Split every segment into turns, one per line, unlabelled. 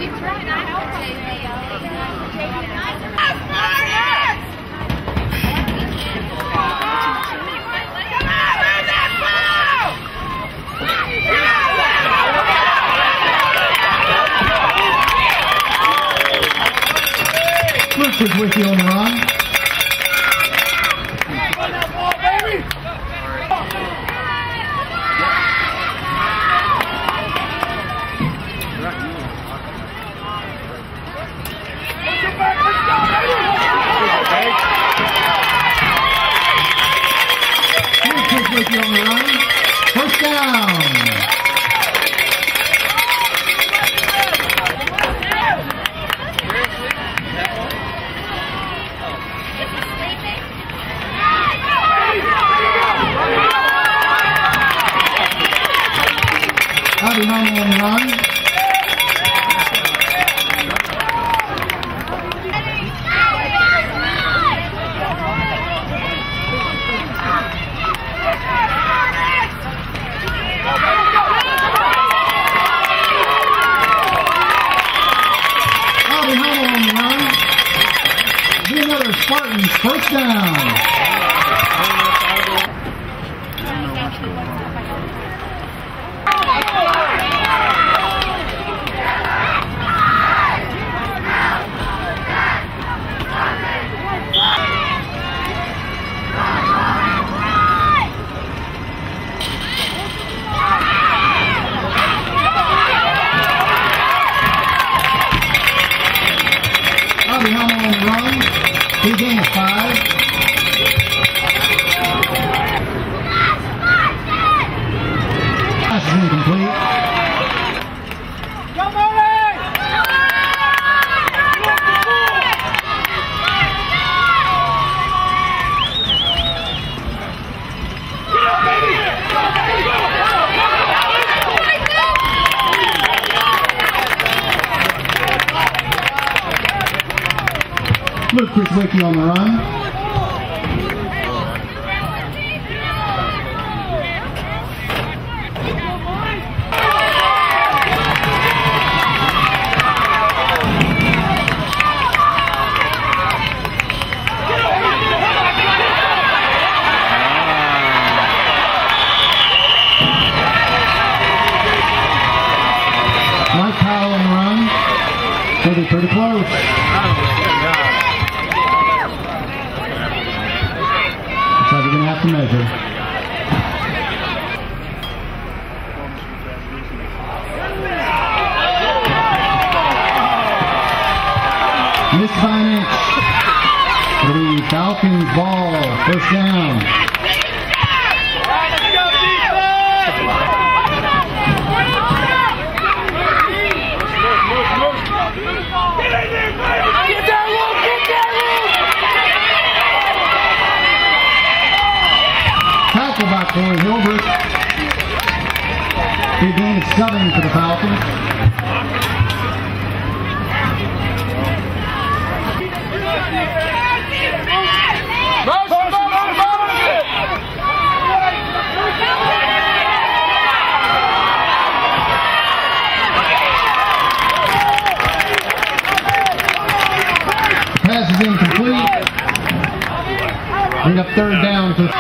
Brooks is with you on the run. With you on the run. First down. Howdy, home on the run. Spartans, first down. Bobby Hummel on the run. He gained a 5. Pass is incomplete.
Go, Molly!
Luke Chriswicky on the run. Mike Powell on the run. Pretty close. So we're going to have to measure. Missed by an inch. The Falcons ball, first down. Tackle by Corey Hilbert. Big gain of 7 for the Falcons. Pass is incomplete. Bring up third down to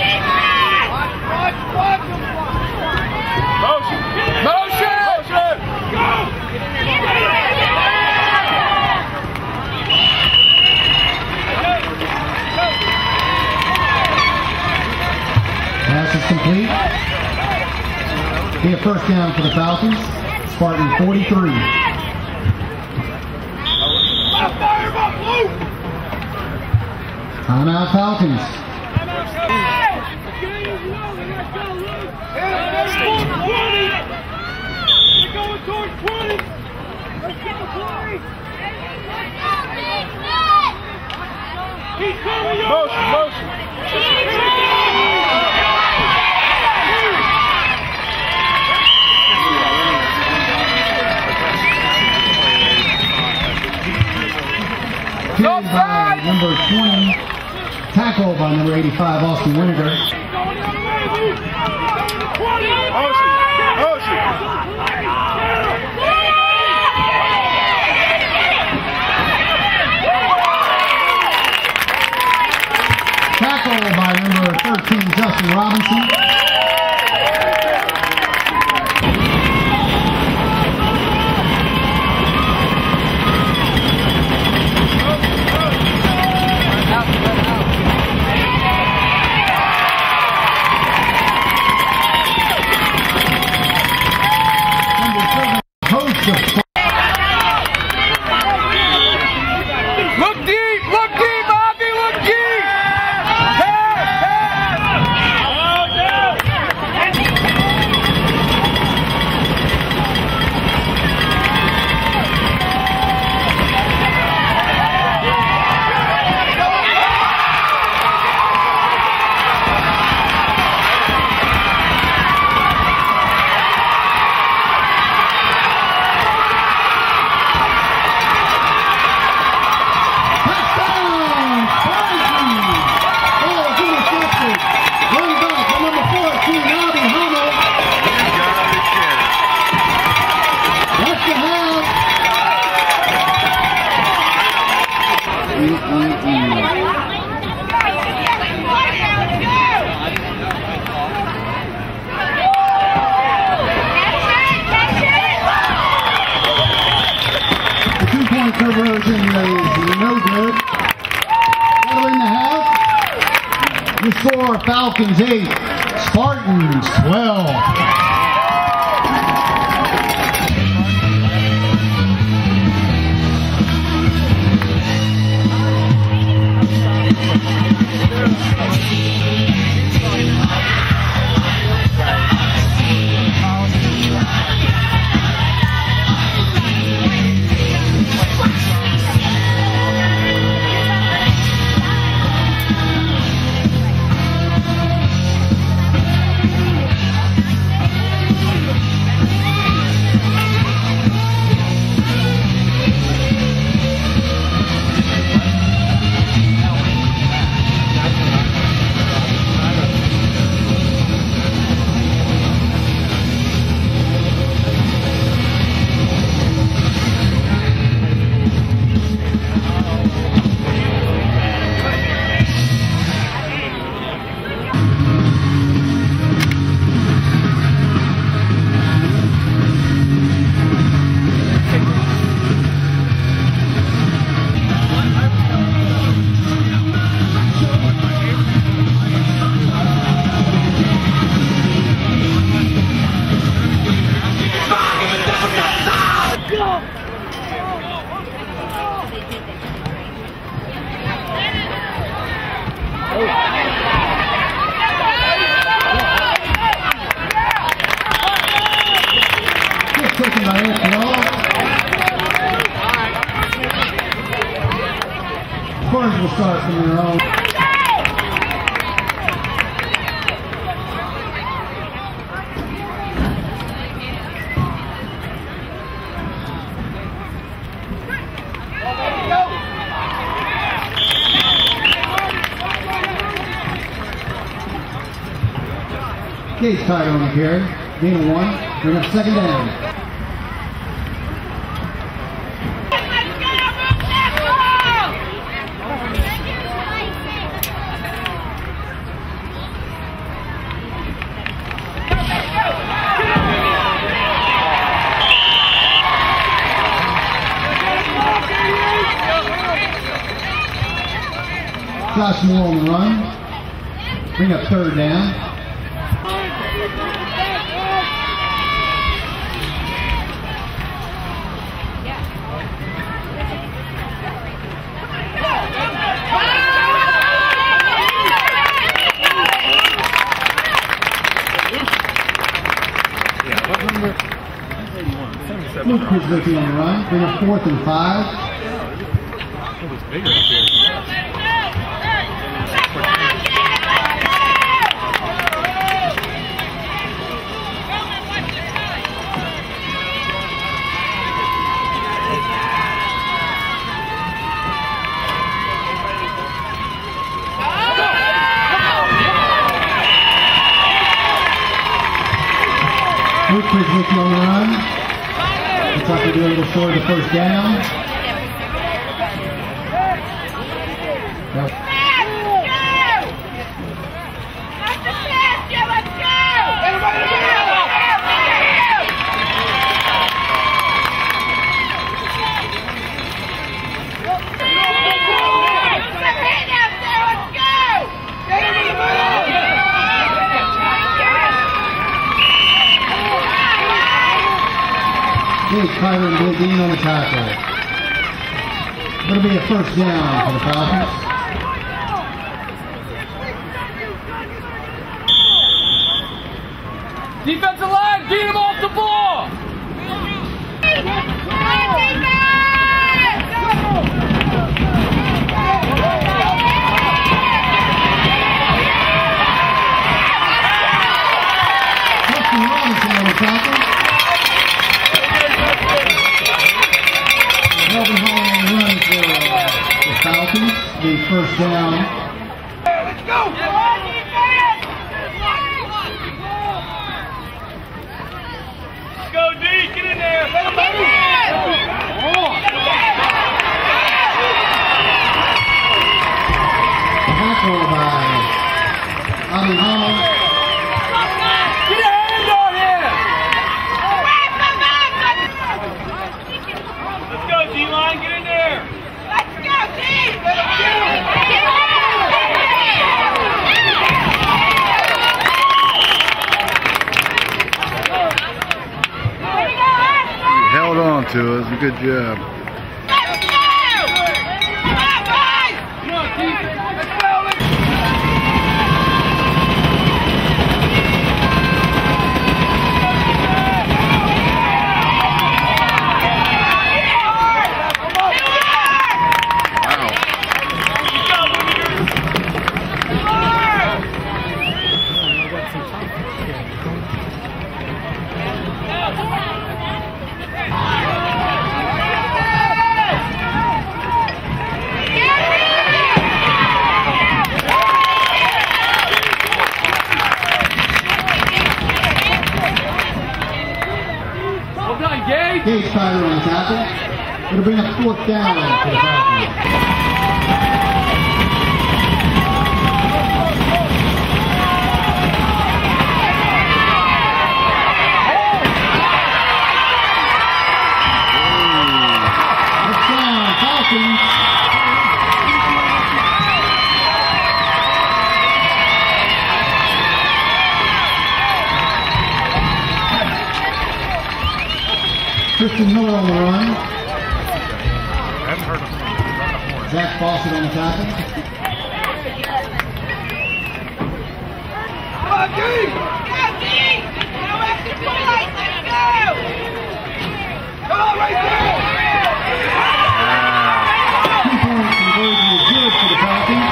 pass is complete. Be a first down for the Falcons. Spartan 43. Timeout Falcons.
They're going towards 20. Let's get the play. Keep coming, motion.
By number 20, tackle by number 85, Austin Winiger. Robinson. Conversion is no good. Following the half, the score Falcons 8, Spartans 12. Taken by Anthony. Corners will start from their own. Case tied on the carry. Gain of 1. Bring up second down. Josh Moore on the run. Bring up third down. Luke Kuzicki on the run. Bring up 4th and 5.
It was bigger up here.
Luke Kuzicki on the run. Looks like they're doing a little short of the first down. Yep. Dean on the tackle. It'll be a first down for the Falcons.
Defensive line, beat him off the ball!
Justin Robinson on the tackle. Melvin Hall on the run for the Falcons. The first down.
Let's go! Go D, get in there! Let him move!
Tackle by Ali Hall.
Get a hand on him! Let's go D-line, get in there!
Let's go, team!
Held on to us. Good job.
Let's go! Come on, boys!
Come on, Keith! Let's go!
Gage Tyler on the tackle. It'll bring up fourth down for the Falcons. Touchdown, Falcons. Christian Miller on the run. Zach Fawcett on the tackle.
Come on, Keith!
Go, team! No extra points! Let's go!
Come on, right there!
2-point conversion is good for the Falcons.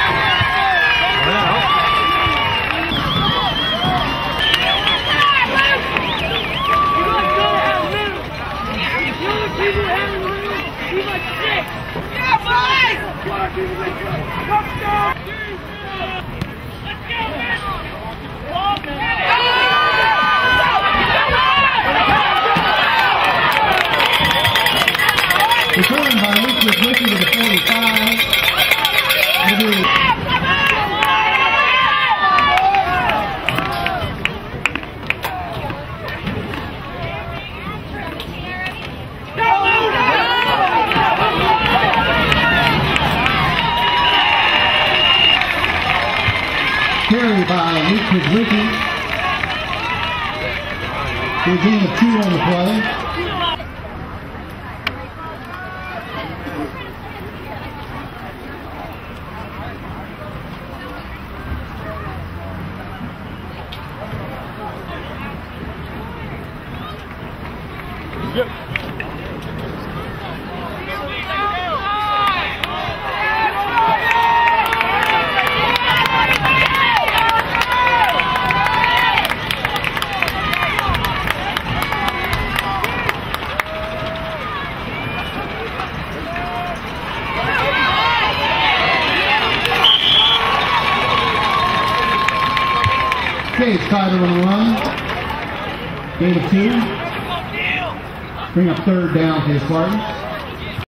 Returned by Lucas Ricky to the 45. It'll be carry by Lucas Ricky. A gain of 2 on the play. Gage Tyler on the run. Gain of 2. Bring up third down for the Spartans.